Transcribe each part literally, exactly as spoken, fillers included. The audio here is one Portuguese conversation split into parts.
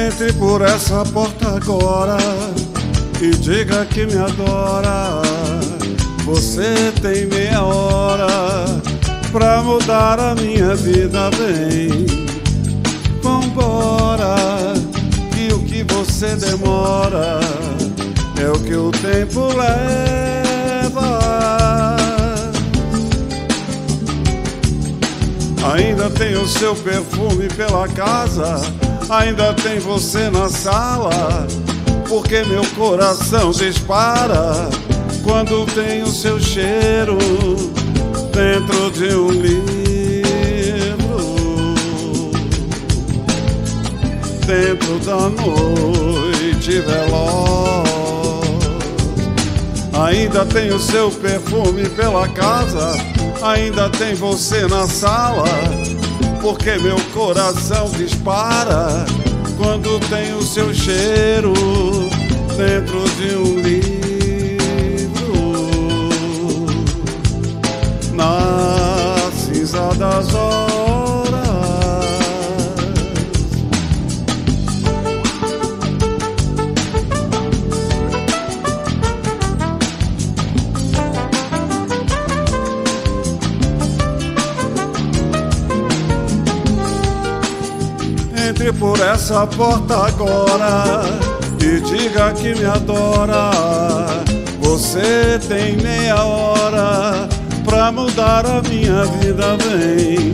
Entre por essa porta agora e diga que me adora. Você tem meia hora pra mudar a minha vida, bem. Vambora, que o que você demora é o que o tempo leva. Ainda tem o seu perfume pela casa, ainda tem você na sala, porque meu coração dispara quando tem o seu cheiro dentro de um livro, dentro da noite veloz. Ainda tem o seu perfume pela casa, ainda tem você na sala, porque meu coração dispara quando tem o seu cheiro dentro de um livro, na cinza das horas. Entre por essa porta agora e diga que me adora. Você tem meia hora pra mudar a minha vida, bem.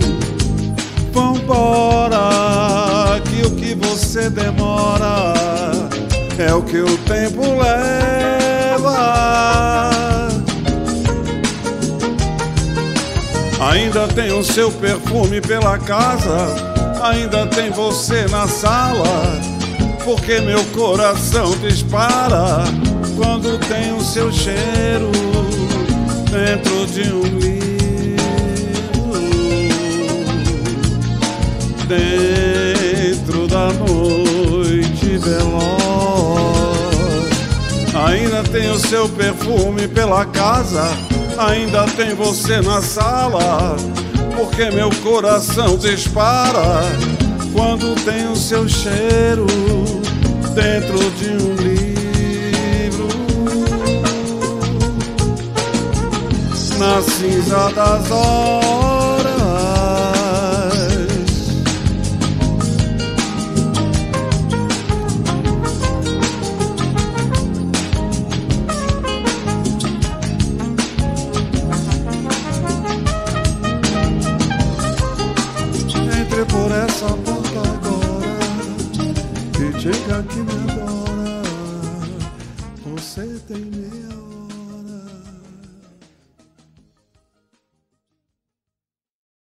Vambora, que o que você demora é o que o tempo leva. Ainda tem o seu perfume pela casa, ainda tem você na sala, porque meu coração dispara quando tem o seu cheiro dentro de um livro, dentro da noite veloz. Ainda tem o seu perfume pela casa, ainda tem você na sala, porque meu coração dispara quando tem o seu cheiro dentro de um livro, na cinza das horas. Entre por essa porta agora e diga que me adora. Você tem